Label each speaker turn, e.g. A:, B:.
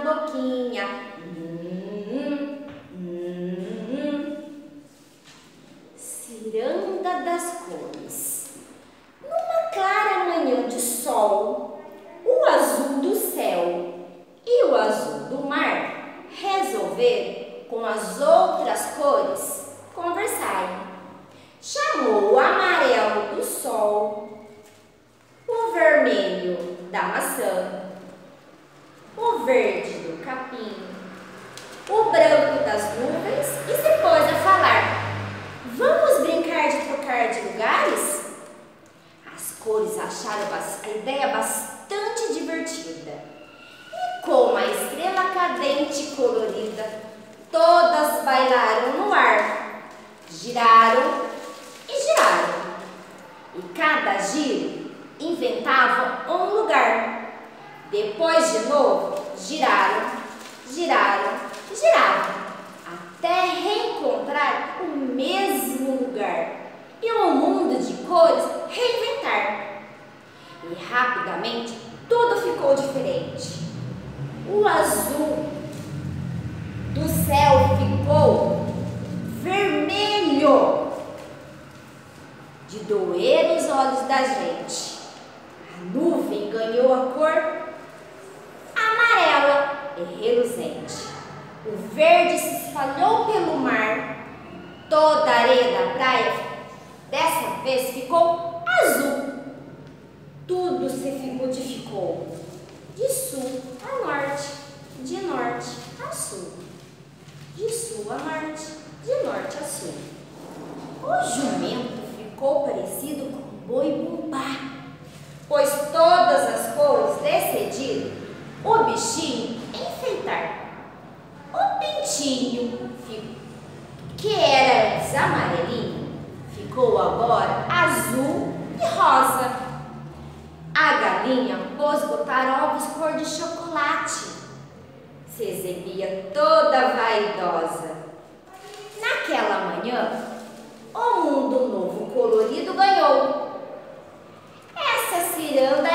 A: boquinha. Ciranda das cores. Numa clara manhã de sol, o azul do céu e o azul do mar resolveram, com as outras cores, conversarem. Chamou o amarelo do sol, o vermelho da maçã, o verde do capim, o branco das nuvens e se pôs a falar. Vamos brincar de trocar de lugares? As cores acharam a ideia bastante divertida. E com a estrela cadente colorida, todas bailaram no ar, giraram e giraram. E cada giro inventava um lugar. Depois de novo, giraram, giraram e giraram, até reencontrar o mesmo lugar e um mundo de cores reinventar. E rapidamente tudo ficou diferente. O azul do céu ficou vermelho, de doer os olhos da gente. A nuvem ganhou a cor amarela e reluzente. O verde se espalhou pelo mar. Toda a areia da praia dessa vez ficou azul. Tudo se modificou, de sul a norte, de norte a sul, de sul a norte, de norte a sul. O jumento ficou parecido com um boi-bumbá, pois todas as cores decidiram o bichinho enfeitar. O pintinho, que era antes amarelinho, ficou agora azul e rosa. A galinha pôs botar ovos cor de chocolate. Se exibia toda vaidosa. Naquela manhã, o mundo novo colorido ganhou. Essa ciranda